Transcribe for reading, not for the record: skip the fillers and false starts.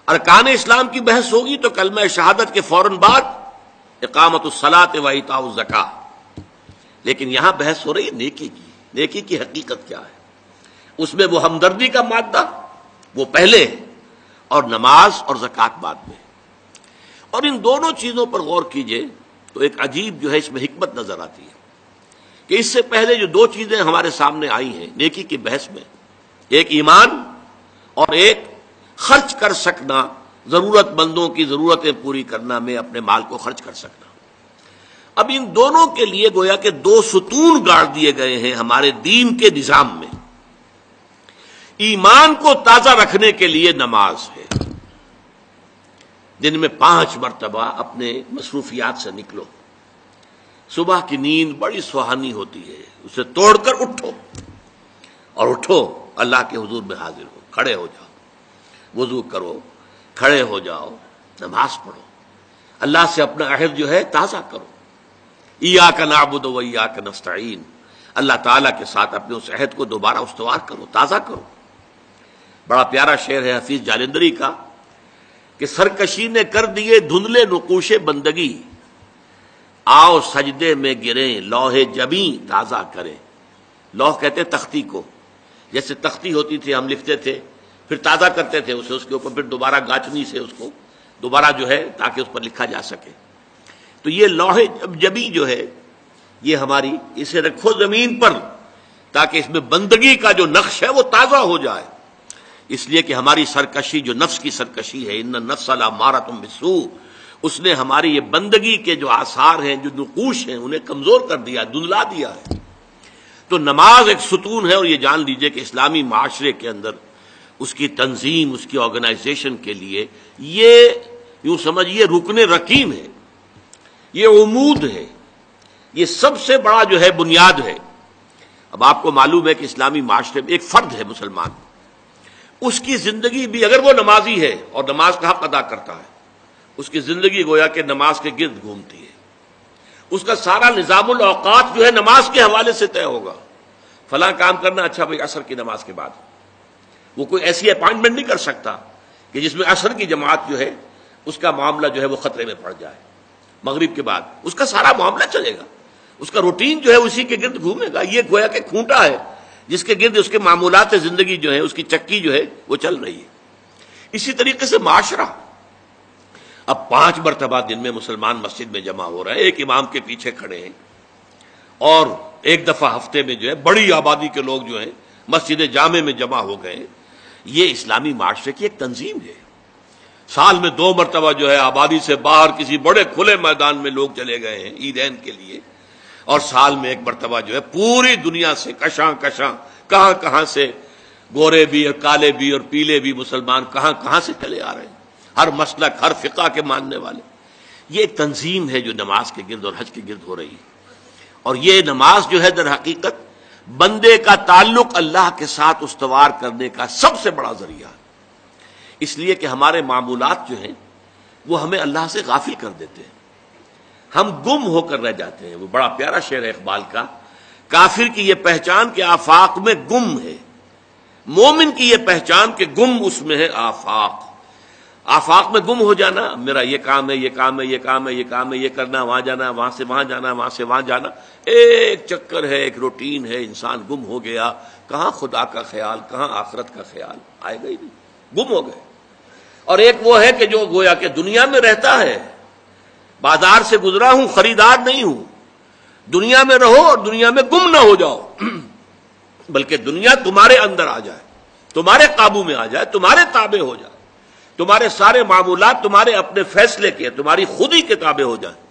ارکان اسلام کی بحث ہوگی تو کلمہ شہادت کے فوراً بعد اقامت الصلاۃ و ایتاء الزکاۃ، لیکن یہاں بحث ہو رہی ہے نیکی کی۔ نیکی کی حقیقت کیا ہے؟ اس میں وہ ہمدردی کا مادہ وہ پہلے ہے اور نماز اور زکوٰۃ بعد میں۔ اور ان دونوں چیزوں پر غور کیجئے تو ایک عجیب جو ہے اس میں حکمت نظر آتی ہے کہ اس سے پہلے جو دو چیزیں ہمارے سامنے آئی ہیں نیکی کی بحث میں، ایک ایمان اور ایک خرچ کر سکنا، ضرورت مندوں کی ضرورتیں پوری کرنا میں اپنے مال کو خرچ کر سکنا۔ اب ان دونوں کے لیے گویا کہ دو ستون گاڑ دیے گئے ہیں ہمارے دین کے نظام میں۔ ایمان کو تازہ رکھنے کے لیے نماز ہے، دن میں 5 مرتبہ اپنے مصروفیات سے نکلو، صبح کی نیند بڑی سہانی ہوتی ہے، اسے توڑ کر اٹھو اور اٹھو اللہ کے حضور میں حاضر ہو، کھڑے ہو جاؤ، وضو کرو، کھڑے ہو جاؤ، نماز پڑھو، اللہ سے اپنا عہد جو ہے تازہ کرو، ایاک نعبد و ایاک نستعین، اللہ تعالیٰ کے ساتھ اپنے اس عہد کو دوبارہ استوار کرو، تازہ کرو۔ بڑا پیارا شعر ہے حفیظ جالندری کا کہ سرکشی نے کر دیے دھندلے نقوش بندگی، آؤ سجدے میں گریں لوح جبیں تازہ کریں۔ لوح کہتے ہیں تختی کو، جیسے تختی ہوتی تھی ہم لکھتے تھے پھر تازہ کرتے تھے اسے، اس کے اوپر پھر دوبارہ گاچنی سے اس کو دوبارہ جو ہے تاکہ اس پر لکھا جا سکے۔ تو یہ لوح جبیں جو ہے یہ ہماری، اسے رکھو زمین پر تاکہ اس میں بندگی کا جو نقش ہے وہ تازہ ہو جائے، اس لیے کہ ہماری سرکشی جو نفس کی سرکشی ہے، ان النفس لامارۃ بالسوء، اس نے ہماری یہ بندگی کے جو آثار ہیں، جو نقوش ہیں، انہیں کمزور کر دیا، دھندلا دیا ہے۔ تو نماز ایک ستون ہے، اور یہ جان لیجئے کہ اسلامی معاشرے کے اندر اس کی تنظیم، اس کی آرگنائزیشن کے لیے یہ یوں سمجھیے رکن رکین ہے، یہ عمود ہے، یہ سب سے بڑا جو ہے بنیاد ہے۔ اب آپ کو معلوم ہے کہ اسلامی معاشرے میں ایک فرد ہے مسلمان، اس کی زندگی بھی اگر وہ نمازی ہے اور نماز کا حق ادا کرتا ہے، اس کی زندگی گویا کہ نماز کے گرد گھومتی ہے، اس کا سارا نظام الاوقات جو ہے نماز کے حوالے سے طے ہوگا۔ فلاں کام کرنا، اچھا بھائی عصر کی نماز کے بعد، وہ کوئی ایسی اپائنٹمنٹ نہیں کر سکتا کہ جس میں عصر کی جماعت جو ہے اس کا معاملہ جو ہے وہ خطرے میں پڑ جائے۔ مغرب کے بعد اس کا سارا معاملہ چلے گا، اس کا روٹین جو ہے اسی کے گرد گھومے گا۔ یہ گویا کہ کھونٹا ہے جس کے گرد اس کے معمولات زندگی جو ہے، اس کی چکی جو ہے وہ چل رہی ہے۔ اسی طریقے سے معاشرہ، اب 5 مرتبہ دن میں مسلمان مسجد میں جمع ہو رہے ہیں، ایک امام کے پیچھے کھڑے ہیں، اور ایک دفعہ ہفتے میں جو ہے بڑی آبادی کے لوگ جو ہیں مسجد جامع میں جمع ہو گئے۔ یہ اسلامی معاشرے کی ایک تنظیم ہے۔ سال میں 2 مرتبہ جو ہے آبادی سے باہر کسی بڑے کھلے میدان میں لوگ چلے گئے ہیں عیدین کے لیے، اور سال میں 1 مرتبہ جو ہے پوری دنیا سے کشاں کشاں کہاں کہاں سے گورے بھی اور کالے بھی اور پیلے بھی مسلمان کہاں کہاں سے چلے آ رہے ہیں، ہر مسلک ہر فقہ کے ماننے والے۔ یہ ایک تنظیم ہے جو نماز کے گرد اور حج کے گرد ہو رہی ہے، اور یہ نماز جو ہے در حقیقت بندے کا تعلق اللہ کے ساتھ استوار کرنے کا سب سے بڑا ذریعہ ہے، اس لیے کہ ہمارے معمولات جو ہیں وہ ہمیں اللہ سے غافل کر دیتے ہیں، ہم گم ہو کر رہ جاتے ہیں۔ وہ بڑا پیارا شعر ہے اقبال کا، کافر کی یہ پہچان کہ آفاق میں گم ہے، مومن کی یہ پہچان کہ گم اس میں ہے آفاق۔ آفاق میں گم ہو جانا، میرا یہ کام ہے، یہ کام ہے، یہ کام ہے، یہ کام ہے، یہ کرنا، وہاں جانا، وہاں سے وہاں جانا، وہاں سے وہاں جانا، ایک چکر ہے، ایک روٹین ہے، انسان گم ہو گیا۔ کہاں خدا کا خیال، کہاں آخرت کا خیال، آئے گا ہی نہیں، گم ہو گئے۔ اور ایک وہ ہے کہ جو گویا کہ دنیا میں رہتا ہے، بازار سے گزرا ہوں، خریدار نہیں ہوں، دنیا میں رہو اور دنیا میں گم نہ ہو جاؤ، بلکہ دنیا تمہارے اندر آ جائے، تمہارے قابو میں آ جائے، تمہارے تابع ہو جائے، تمہارے سارے معمولات تمہارے اپنے فیصلے کے، تمہاری خود ہی کے تابع ہو جائیں۔